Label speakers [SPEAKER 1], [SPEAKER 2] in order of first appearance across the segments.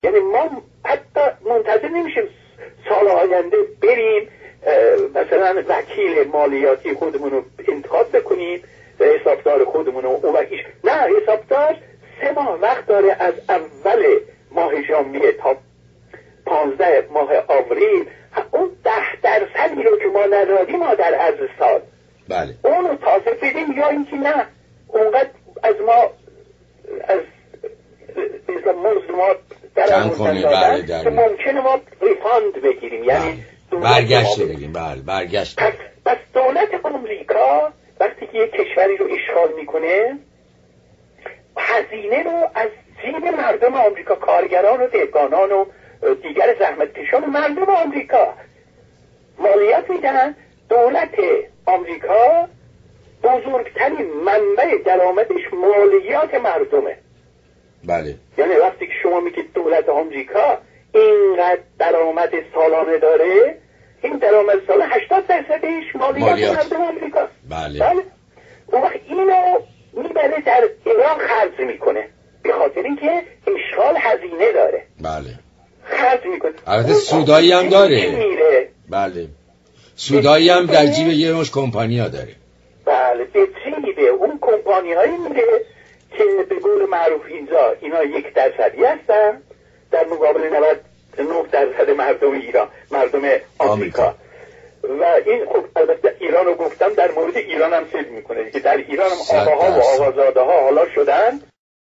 [SPEAKER 1] یعنی ما حتی منتظر نمیشیم سال آینده بریم مثلا وکیل مالیاتی خودمون رو انتخاب بکنیم و حسابدار خودمون رو نه، حسابدار 3 ماه وقت داره از اول ماه ژانویه تا 15 ماه آوریل اون 10% رو که ما ندادیم ما در عرض سال
[SPEAKER 2] بله
[SPEAKER 1] اونو تازه بدیم، یا اینکه نه اونقدر از ما از مزد ما در که ممکنه ما ریفاند بگیریم، یعنی
[SPEAKER 2] برگشت بگیریم. بله برگشت.
[SPEAKER 1] پس دولت آمریکا وقتی که یک کشوری رو اشغال میکنه هزینه رو از جیب مردم آمریکا، کارگران و دهقانان و دیگر زحمتکشان مردم آمریکا مالیات میدن. دولت آمریکا بزرگترین منبع درآمدش مالیات مردمه.
[SPEAKER 2] بله.
[SPEAKER 1] یعنی وقتی که شما میگید دولت آمریکا اینقدر درآمد سالانه داره، این درآمد سالانه 80% مالیات مردم آمریکا.
[SPEAKER 2] بله.
[SPEAKER 1] اون وقت اینو میبره در ایران خرج میکنه، به خاطر اینکه اشغال هزینه داره.
[SPEAKER 2] بله.
[SPEAKER 1] خرج میکنه.
[SPEAKER 2] البته سودایی هم داره. بله. سودایی هم در جیب یه مش کمپانیا داره.
[SPEAKER 1] بله، به جیب اون کمپانیایی میره که به قول معروف اینجا اینا 1% هستن در مقابل 99% مردم ایران، مردم آمریکا. و این خب البته ایران رو گفتم، در مورد ایران هم صدق میکنه که در ایران هم آقاها و آقازاده ها حالا شدن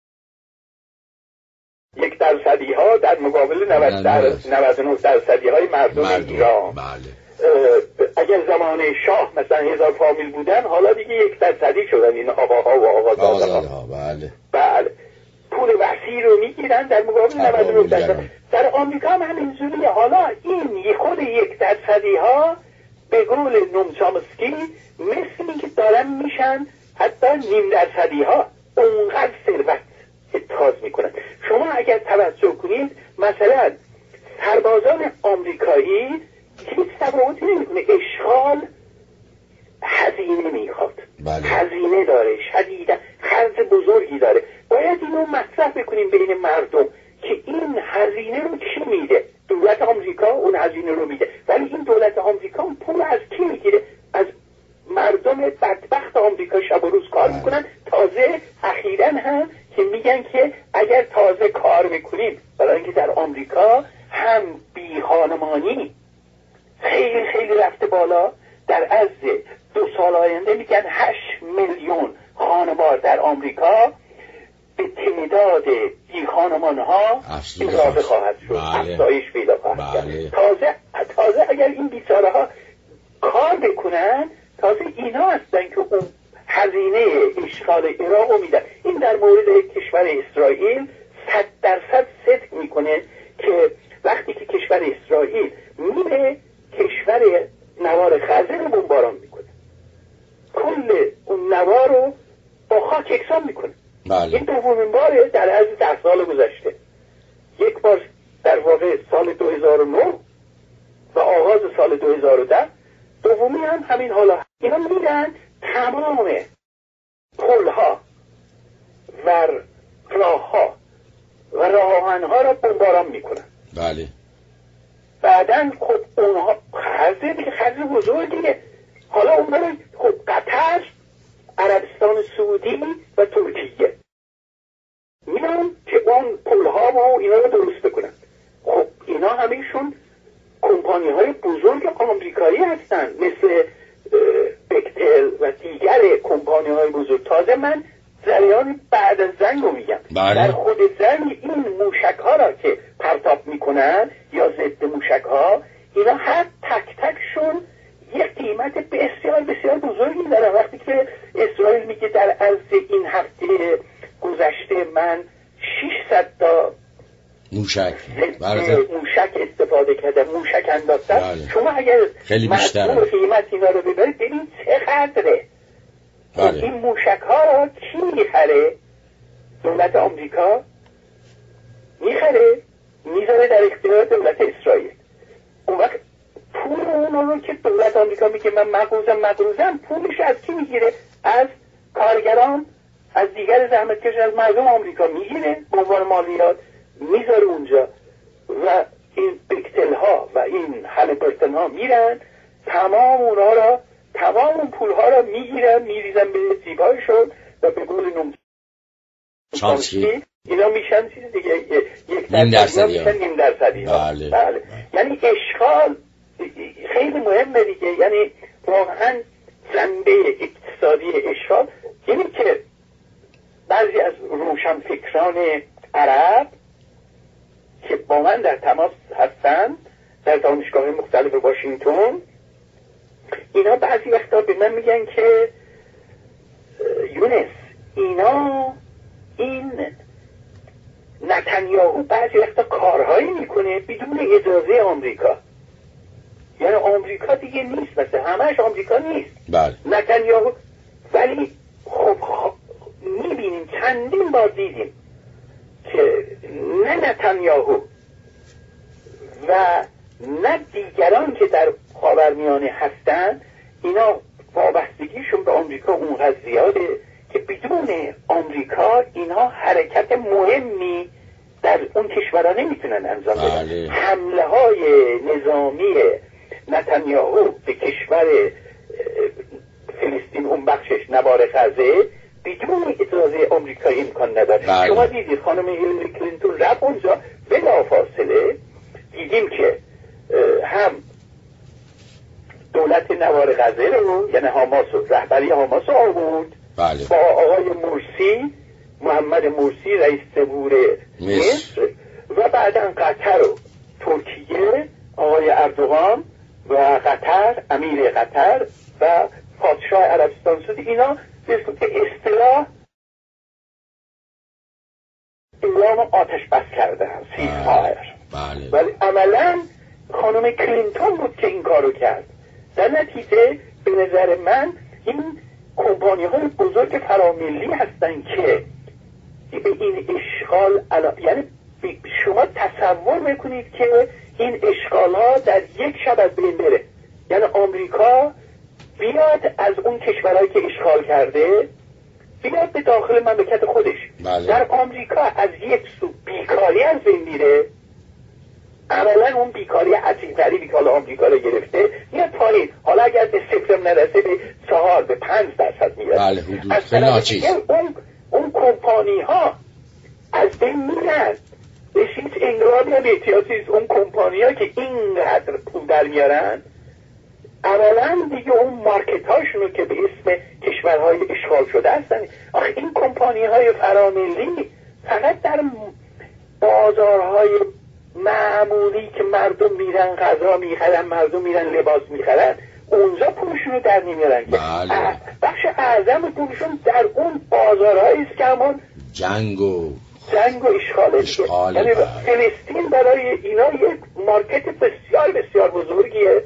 [SPEAKER 1] 1% ها در مقابل 99% های مردم ایران.
[SPEAKER 2] بله.
[SPEAKER 1] اگر زمان شاه مثلا 1000 فامیل بودن، حالا دیگه 1% شدن این آقاها و آقازاده ها.
[SPEAKER 2] بله.
[SPEAKER 1] بله. پول وسیع رو میگیرن در مقابل 99%. در آمریکا هم همینجوریه. حالا این خود 1% ها به قول نوم چامسکی مثل اینکه دارن میشن حتی 0.5% ها، اونقدر ثروت اتخاذ میکنن. شما اگر توجه کنید مثلا سربازان آمریکایی هیچ تفاوتی نمیکنه، اشغال هزینه میخواد.
[SPEAKER 2] بله.
[SPEAKER 1] هزینه داره، شدیدا خرج بزرگی داره. باید اینو مطرح بکنیم بین مردم که این هزینه رو کی میده؟ دولت آمریکا اون هزینه رو میده، ولی این دولت آمریکا اون پول از کی میگیره؟ از مردم بدبخت آمریکا شب و روز کار میکنن. تازه اخیراً هم که میگن که اگر تازه کار میکنیم، برای اینکه در آمریکا هم بی خانمانی خیلی خیلی رفته بالا، در عرض 2 سال آینده میگن 8 میلیون خانوار در آمریکا به تعداد بی خانمان ها اضافه خواهد شد، افزایش پیدا خواهد کرد. تازه اگر این بیچاره ها کار بکنن، تازه اینا هستن که اون هزینه اشغال عراق رو میدن. این در مورد کشور اسرائیل 100% صدق میکنه که وقتی که کشور اسرائیل میره کشور نوار خزر رو بمباران میکنه، کل اون نوار رو با خاک یکسان میکنه.
[SPEAKER 2] بله.
[SPEAKER 1] این دومین باره در عرض 10 سال گذشته. یک بار در واقع سال 2009 و آغاز سال 2010، دومی هم همین حالا. اینا میرن تمام پلها و راهها و راهآهنها را بمباران میکنن.
[SPEAKER 2] بله.
[SPEAKER 1] بعدن خب اونها خرج بزرگیه. حالا اونها رو خب قطر، عربستان سعودی و ترکیه میان که اون پلها و اینا رو درست بکنن. خب اینا همیشون کمپانی های بزرگ آمریکایی هستن، مثل بکتل و دیگر کمپانی های بزرگ. تازه من جریان بعد از جنگ رو میگم. در خود جنگ این موشک ها را که پرتاب میکنن یا ضد موشک ها، اینا هر تک تکشون یک قیمت بسیار بسیار بزرگی داره. وقتی که اسرائیل میگه در عرض این هفته گذشته من 600 تا موشک استفاده کردم، موشک انداختم. شما اگر مجموع قیمت اینا رو ببرید ببین چقدره. این موشک ها را کی میخره؟ دولت آمریکا میخره، میذاره در اختیار دولت اسرائیل. اون وقت پول اون رو که دولت آمریکا میگه من مقروضم، پولش از کی میگیره؟ از کارگران، از دیگر زحمتکش، از مردم آمریکا میگیره به عنوان مالیات، میذاره اونجا. و این بیکتل ها و این هالیبرتون ها میرن تمام اون پول ها را میگیرن میریزن به جیبهایشون و به قول چانسکی اینا میشن چیز دیگه یک نیم درصدی بله. یعنی اشغال خیلی مهمه دیگه. یعنی واقعا جنبه اقتصادی اشغال اینی که بعضی از روشنفکران عرب که با من در تماس هستن در دانشگاه مختلف واشنگتن، اینا بعضی وقتا به من میگن که یونس این نتانیاهو بعضی وقتا کارهایی میکنه بدون اجازه آمریکا. یعنی آمریکا دیگه نیست، مثلا همش آمریکا نیست
[SPEAKER 2] بله.
[SPEAKER 1] نتانیاهو ولی خب میبینیم چندین بار دیدیم که نه نتانیاهو و نه دیگران که در خاورمیانه هستن اینا وابستگیشون به آمریکا اونقدر زیاده که بدون آمریکا اینا حرکت مهمی در اون کشورها نمیتونن انجام بدن. حمله های نظامی نتانیاهو به کشور فلسطین اون بخشش نوار غزه بدون اجازه آمریکایی امکان نداره. شما دیدید خانم هیلاری کلینتون رفت اونجا بلافاصله دیدیم که هم دولت نوار غزه رو یعنی حماس رهبری حماس آورد با آقای مرسی محمد مرسی رئیس جمهور مصر و بعدا قطر و ترکیه آقای اردوغان و قطر امیر قطر و پادشاه عربستان سعودی اینا به اصطلاح اعلام آتش بس کردن سیزفایر. ولی عملا خانم کلینتون بود که این کارو کرد. در نتیجه به نظر من این کمپانی های بزرگ فراملی هستن که به این اشغال یعنی شما تصور میکنید که این اشغال ها در یک شب از بین بره. یعنی آمریکا بیاد از اون کشورهایی که اشغال کرده بیاد به داخل مملکت خودش. در آمریکا از یک سو بیکاری از بین میره، اولا اون بیکاری عجیب غریبی که حالا آمریکا رو گرفته میاد پایین، حالا اگر به صفر نرسه به 4 به 5% میاد. از طرف اون کمپانی ها از بین میرن. به هیچ انگرادی هم احتیاطی است. اون کمپانی ها که اینقدر پول در میارن اولا دیگه اون مارکت هاشونو که به اسم کشورهای اشغال شده هستن. آخه این کمپانی های فراملی فقط در بازارهای معمولی که مردم میرن غذا میخرن، مردم میرن لباس میخرن، اونجا پولشونو در نمیارن. بخش اعظم پولشون در اون بازارهایی است که همون جنگ و اشغال. یعنی فلسطین برای اینا یک مارکت بسیار بسیار بزرگیه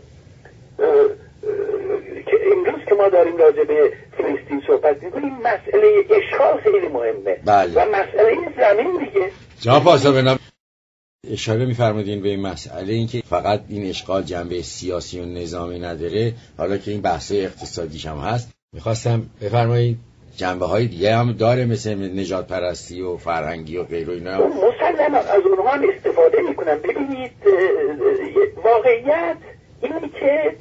[SPEAKER 1] که امروز که ما داریم راجع به فلسطین صحبت میکنیم. مسئله اشغال خیلی مهمه و مسئله زمین دیگه.
[SPEAKER 2] جناب آسا اشاره می‌فرمودین به این مسئله این که فقط این اشغال جنبه سیاسی و نظامی نداره، حالا که این بحث اقتصادیش هم هست. می‌خواستم بفرمایید جنبه‌های دیگه هم داره مثل نژاد پرستی و فرهنگی و غیره اینا.
[SPEAKER 1] مسلماً از اونها هم استفاده می‌کنن. ببینید واقعیت اینه که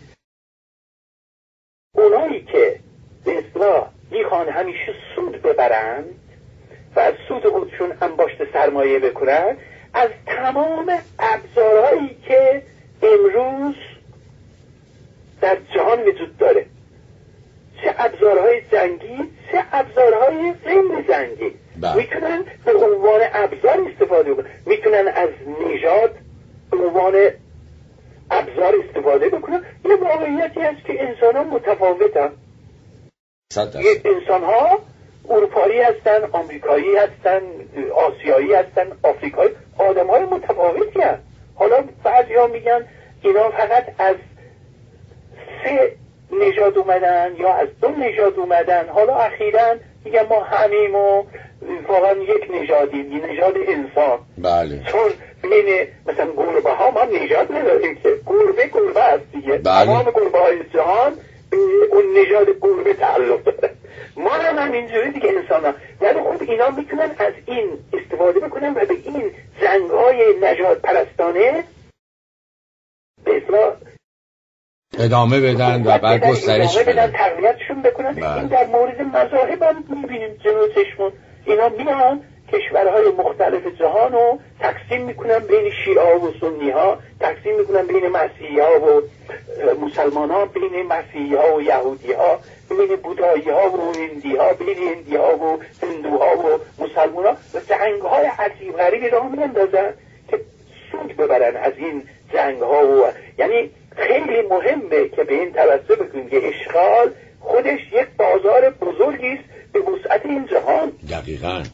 [SPEAKER 1] اونایی که به اصطلاح میخوان همیشه سود ببرن و از سود خودشون انباشت سرمایه بکنن، از تمام ابزارهایی که امروز در جهان وجود داره، چه ابزارهای جنگی چه ابزارهای غیر جنگی، میتونن به عنوان ابزار استفاده کنن. میتونن از نژاد به عنوان ابزار استفاده بکنن. یه واقعیتی هست که انسان ها متفاوتن. انسان ها اروپایی هستن، آمریکایی هستن، آسیایی هستن، آفریقایی، آدم های متفاوتی هستن. حالا بعضی ها میگن اینا فقط از 3 نژاد اومدن یا از 2 نژاد اومدن. حالا اخیراً میگن ما همیم و واقعا یک نژادیم، یه نژاد انسان. چون بین مثلا گربه ها ما نژاد نداریم که گربه هست دیگه. تمام گربه های جهان به اون نژاد گربه تعلق داره. ما هم اینجوری دیگه انسان ها. ولی خب اینا میتونن از این استفاده بکنن و به این زنگ‌های نجات پرستانه به اصلاح
[SPEAKER 2] ادامه بدن و بعد گسترش بدن،
[SPEAKER 1] تقویتشون بکنن. این در مورد مذاهب هم میبینیم جلو چشمون. اینا میان کشورهای مختلف جهان رو تقسیم میکنن بین شیعه و سنی ها، تقسیم میکنن بین مسیحی ها و مسلمان ها، بین مسیحی ها و یهودی ها، بین بودایی ها و هندی ها، بین هندی ها و هندوها و مسلمان ها، و جنگ های عجیب غریبی را میاندازن که سود ببرن از این جنگ ها. و یعنی خیلی مهمه که به این توجه بکنیم که اشغال خودش یک بازار بزرگی است به وسعت این جهان.
[SPEAKER 2] دقیقاً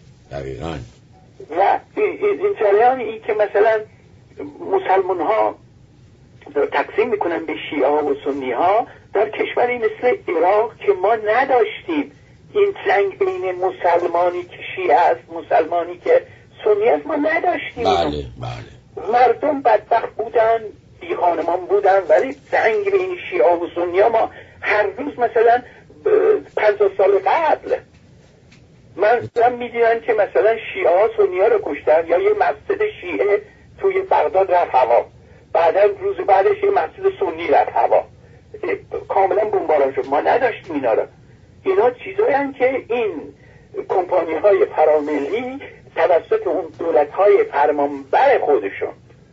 [SPEAKER 1] و این جریان این که مثلا مسلمان ها تقسیم میکنن به شیعه و سنی ها، در کشوری مثل عراق که ما نداشتیم این جنگ بین مسلمانی که شیعه است مسلمانی که سنی است، ما نداشتیم.
[SPEAKER 2] بله.
[SPEAKER 1] مردم بدبخت بودن، بی خانمان بودن، ولی جنگ بین شیعه و سنی ها ما هر روز مثلا 50 سال قبل من میدونن که مثلا شیعه ها سنی ها رو کشتن، یا یه مسجد شیعه توی بغداد رفت هوا، بعدا روز بعدش یه مسجد سنی رفت هوا، کاملا بمباران شد. ما نداشتیم اینا رو. اینا چیزایی هستند که این کمپانی های فراملی توسط اون دولت های فرمانبر خودشون،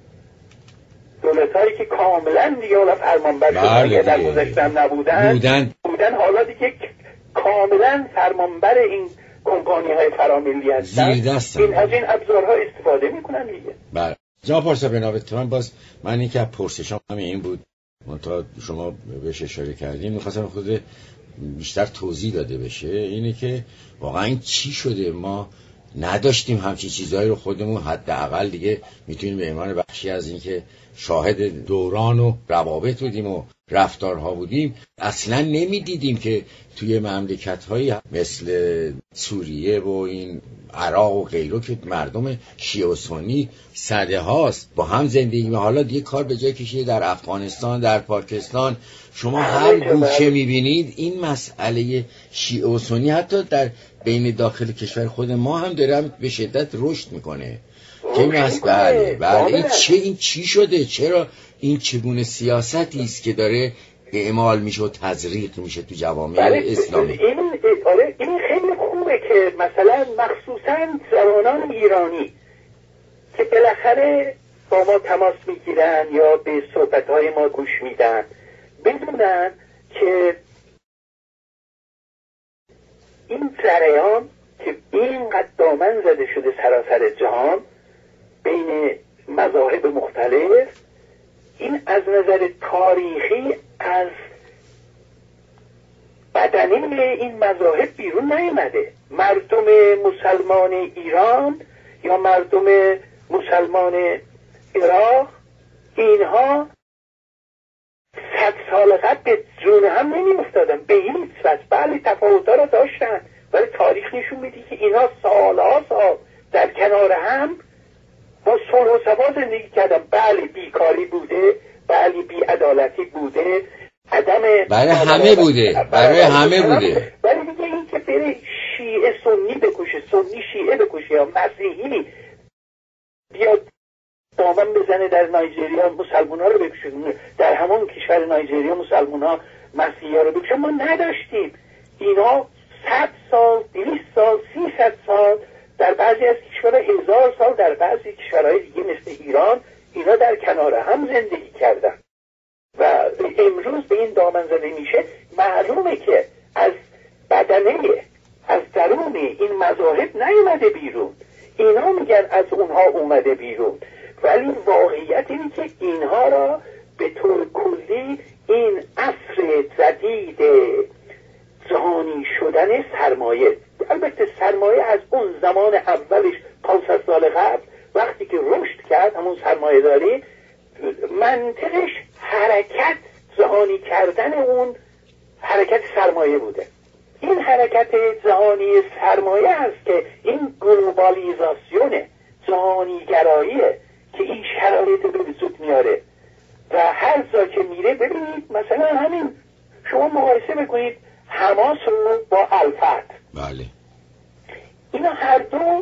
[SPEAKER 1] دولت هایی که کاملا دیگه حالا فرمانبر شدن در گذشته هم بودن حالا دیگه کاملا فرمانبر این کمپانی های فراملی هستن، این از این ابزارها استفاده میکنن دیگه.
[SPEAKER 2] بله. جناب پارسا بنابرای من باز من این که پرسشم این بود، منتها شما بهش اشاره کردیم، میخواستم خود بیشتر توضیح داده بشه، اینه که واقعا این چی شده ما نداشتیم همچین چیزهایی رو خودمون حداقل دیگه میتونیم به عنوان بخشی از این که شاهد دوران و روابط بودیم و رفتارها بودیم، اصلا نمیدیدیم که توی مملکت‌هایی مثل سوریه و این عراق و غیره که مردم شیعه و سنی صده هاست با هم زندگی می، حالا دیگه کار به جای کشیده در افغانستان، در پاکستان، شما هر گوشه میبینید این مسئله شیعه و سنی حتی در بین داخل کشور خود ما هم داره به شدت رشد میکنه. که بله این چی شده؟ چرا این چگونه سیاستی است که داره اعمال میشه و تزریق میشه تو جوامع اسلامی؟
[SPEAKER 1] این خیلی خوبه که مثلا مخصوصا جوانان ایرانی که بالاخره با ما تماس میگیرن یا به صحبتهای ما گوش میدن بدونن که این جریان که اینقدر دامن زده شده سراسر جهان بین مذاهب مختلف، این از نظر تاریخی از بدنه این مذاهب بیرون نیامده. مردم مسلمان ایران یا مردم مسلمان عراق، اینها 100 سال قبل به جون هم نمی افتادن به هیچ وجه. بله تفاوت‌ها را داشتن، ولی تاریخ نشون میده که اینها سالها سال در کنار هم با صلح و ثبات زندگی کردن. بله بیکاری بوده، بله بی‌عدالتی بوده،
[SPEAKER 2] برای همه بوده،
[SPEAKER 1] ولی دیگه این که بره شیعه سنی بکشه، سنی شیعه بکشه، یا مسیحی بیاد دامن بزنه در نایجریا مسلمان ها رو بکشه، در همون کشور نایجریا مسلمان ها مسیحی ها رو بکشه، ما نداشتیم. اینا 100 سال، 200 سال، 300 سال، در بعضی از کشورها 1000 سال، در بعضی کشورهای دیگه مثل ایران اینا در کنار هم زندگی کردن و امروز به این دامن زده میشه. معلومه که از بدنه، از درون این مذاهب نیومده بیرون، اینا میگن از اونها اومده بیرون، ولی واقعیت اینه که اینها را به طور کلی این عصر جدید جهانی شدن سرمایه، البته سرمایه از اون زمان اولش 500 سال قبل وقتی که رشد کرد، همون سرمایه داری منطقش حرکت جهانی کردن اون حرکت سرمایه بوده. این حرکت جهانی سرمایه است که این گلوبالیزاسیون جهانیگراییه که این شرایط رو به وجود میاره و هر جا که میره. ببینید مثلا همین شما مقایسه بکنید حماس رو با الفتح.
[SPEAKER 2] بله.
[SPEAKER 1] اینا هر دو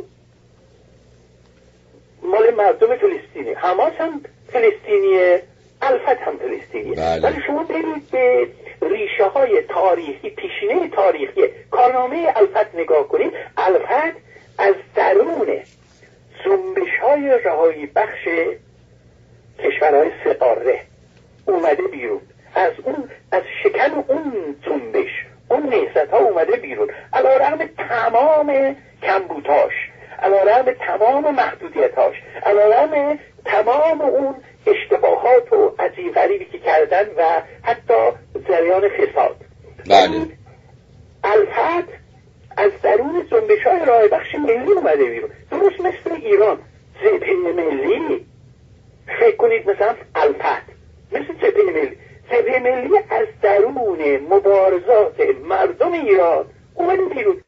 [SPEAKER 1] مال مردم فلسطینی، حماس هم فلسطینیه، الفتح هم فلسطینیه.
[SPEAKER 2] بله.
[SPEAKER 1] ولی شما برید به ریشه های تاریخی، پیشینه تاریخی کارنامه الفتح نگاه کنید. الفتح از درون جنبش های رهایی بخش کشورهای سه قاره اومده بیرون، از شکن اون جنبش، اون نهضت ها اومده بیرون، علیرغم تمام کمبودهاش، علیرغم تمام محدودیتاش، علیرغم تمام اون اشتباهات و عجیب غریبی که کردن و حتی جریان فساد.
[SPEAKER 2] بله.
[SPEAKER 1] الفتح از درون جنبش های راه بخش ملی اومده بیرون، درست مثل ایران جبهه ملی. فکر کنید مثلا الفتح مثل جبهه ملی، جبهه ملی از درون مبارزات مردم ایران اومده بیرون.